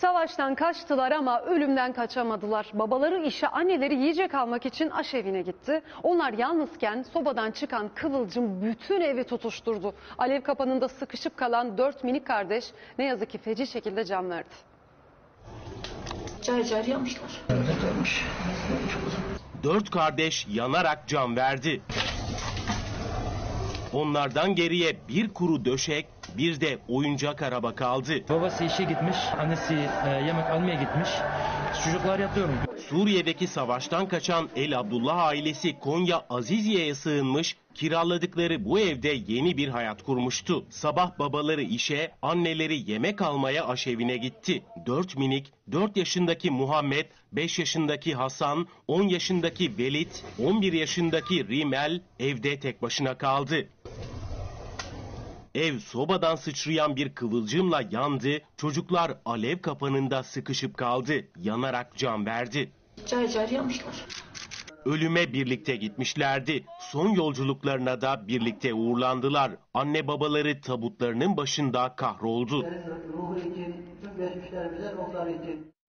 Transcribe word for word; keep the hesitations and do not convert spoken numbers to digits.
Savaştan kaçtılar ama ölümden kaçamadılar. Babaları işe, anneleri yiyecek almak için aşevine gitti. Onlar yalnızken sobadan çıkan kıvılcım bütün evi tutuşturdu. Alev kapanında sıkışıp kalan dört minik kardeş ne yazık ki feci şekilde can verdi. Cayır cayır yanmışlar. Dört kardeş yanarak can verdi. Onlardan geriye bir kuru döşek, bir de oyuncak araba kaldı. Babası işe gitmiş, annesi e, yemek almaya gitmiş. Çocuklar yatıyorum. Suriye'deki savaştan kaçan El Abdullah ailesi Konya Aziziye'ye sığınmış, kiraladıkları bu evde yeni bir hayat kurmuştu. Sabah babaları işe, anneleri yemek almaya aşevine gitti. Dört minik, dört yaşındaki Muhammed, beş yaşındaki Hasan, on yaşındaki Velit, on bir yaşındaki Rimel evde tek başına kaldı. Ev sobadan sıçrayan bir kıvılcımla yandı, çocuklar alev kapanında sıkışıp kaldı, yanarak can verdi. Cayır cayır yanmışlar. Ölüme birlikte gitmişlerdi. Son yolculuklarına da birlikte uğurlandılar. Anne babaları tabutlarının başında kahroldu. Ruhu için, tüm geçmişlerimize ruhları için.